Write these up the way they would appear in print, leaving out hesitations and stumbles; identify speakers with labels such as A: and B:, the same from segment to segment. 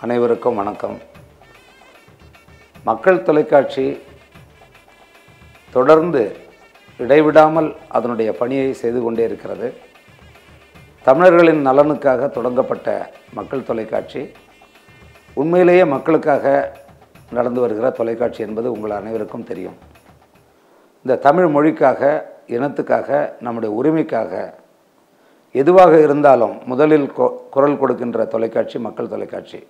A: அனைவருக்கும் வணக்கம். மக்கள் தொலைக்காட்சி தொடர்ந்து இடைவிடாமல் அதனுடைய பணியை செய்து கொண்டே இருக்கிறது. தமிழர்களின் நலனுக்காக தொடங்கப்பட்ட மக்கள் தொலைக்காட்சி உண்மையிலேயே மக்களுக்காக நடந்து வருகிற தொலைக்காட்சி என்பது உங்கள் அனைவருக்கும் தெரியும். இந்த தமிழ் மொழிக்காக, இனத்துக்காக, நம்முடைய உரிமைக்காக எதுவாக இருந்தாலும் முதலில் குரல் கொடுக்கின்ற தொலைக்காட்சி மக்கள் தொலைக்காட்சி.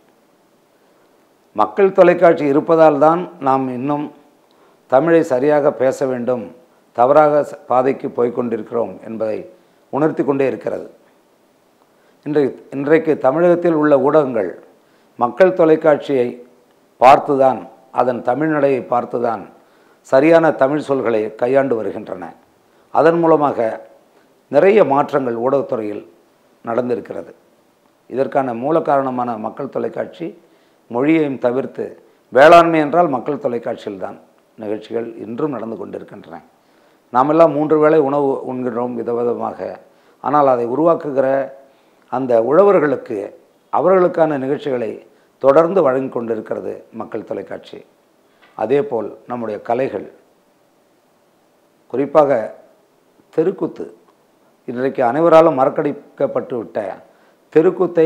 A: மக்கள் தொலைக்காட்சி இருப்பதால் தான் நாம் இன்னும் தமிழை சரியாக பேச வேண்டும், தவறாக பாதைக்கு போய்கொண்டிருக்கிறோம் என்பதை உணர்த்தி கொண்டே இருக்கிறது. இன்றைக்கு தமிழகத்தில் உள்ள ஊடகங்கள் மக்கள் தொலைக்காட்சியை பார்த்துதான், அதன் தமிழ்நடையை பார்த்துதான் சரியான தமிழ் சொல்களை கையாண்டு வருகின்றன. அதன் மூலமாக நிறைய மாற்றங்கள் ஊடகத்துறையில் நடந்திருக்கிறது. இதற்கான மூல காரணமான மக்கள் தொலைக்காட்சி மொழியையும் தவிர்த்து வேளாண்மை என்றால் மக்கள் தொலைக்காட்சியில்தான் நிகழ்ச்சிகள் இன்றும் நடந்து கொண்டிருக்கின்றன. நாமெல்லாம் 3 வேளை உணவு உண்கிறோம் விதவிதமாக. ஆனால் அதை உருவாக்குகிற அந்த உழவர்களுக்கு அவர்களுக்கான நிகழ்ச்சிகளை தொடர்ந்து வழங்கி கொண்டிருக்கிறது மக்கள் தொலைக்காட்சி. அதேபோல் நம்முடைய கலைகள், குறிப்பாக தெருக்கூத்து, இன்றைக்கு அனைவராலும் மறக்கடிக்கப்பட்டு விட்ட தெருக்கூத்தை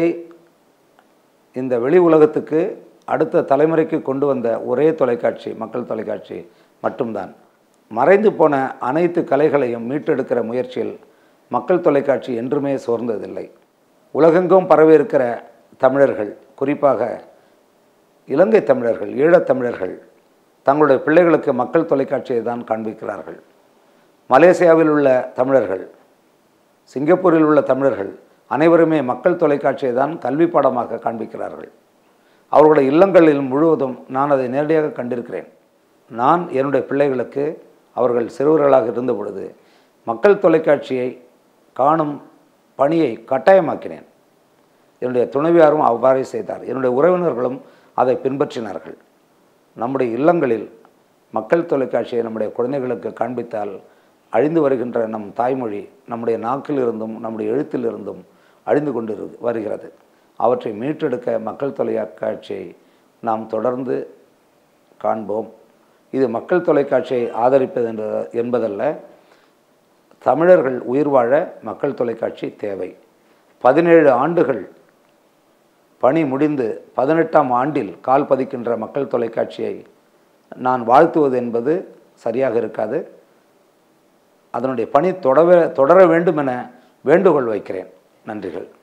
A: இந்த வெளி உலகத்துக்கு அடுத்த தலைமுறைக்கு கொண்டு வந்த ஒரே தொலைக்காட்சி மக்கள் தொலைக்காட்சி மட்டும்தான். மறைந்து போன அனைத்து கலைகளையும் மீட்டெடுக்கிற முயற்சியில் மக்கள் தொலைக்காட்சி என்றுமே சோர்ந்ததில்லை. உலகெங்கும் பரவி இருக்கிற தமிழர்கள், குறிப்பாக இலங்கை தமிழர்கள், ஈழத்தமிழர்கள் தங்களுடைய பிள்ளைகளுக்கு மக்கள் தொலைக்காட்சியை தான் காண்பிக்கிறார்கள். மலேசியாவில் உள்ள தமிழர்கள், சிங்கப்பூரில் உள்ள தமிழர்கள் அனைவருமே மக்கள் தொலைக்காட்சியை தான் கல்வி பாடமாக காண்பிக்கிறார்கள். அவர்களுடைய இல்லங்களில் முழுவதும் நான் அதை நேரடியாக கண்டிருக்கிறேன். நான் என்னுடைய பிள்ளைகளுக்கு அவர்கள் சிறுவர்களாக இருந்த பொழுது மக்கள் தொலைக்காட்சியை காணும் பணியை கட்டாயமாக்கினேன். என்னுடைய துணைவியாரும் அவ்வாறே செய்தார். என்னுடைய உறவினர்களும் அதை பின்பற்றினார்கள். நம்முடைய இல்லங்களில் மக்கள் தொலைக்காட்சியை நம்முடைய குழந்தைகளுக்கு காண்பித்தால் அழிந்து வருகின்ற நம் தாய்மொழி நம்முடைய நாக்கிலிருந்தும் நம்முடைய எழுத்திலிருந்தும் அழிந்து கொண்டு வருகிறது. அவற்றை மீட்டெடுக்க மக்கள் தொலைக்காட்சியை நாம் தொடர்ந்து காண்போம். இது மக்கள் தொலைக்காட்சியை ஆதரிப்பது என்பதல்ல, தமிழர்கள் உயிர் வாழ மக்கள் தொலைக்காட்சி தேவை. 17 ஆண்டுகள் பணி முடிந்து 18ஆம் ஆண்டில் கால் பதிக்கின்ற மக்கள் தொலைக்காட்சியை நான் வாழ்த்துவது என்பது சரியாக இருக்காது. அதனுடைய பணி தொடர வேண்டும் என வேண்டுகோள் வைக்கிறேன். நன்றிகள்.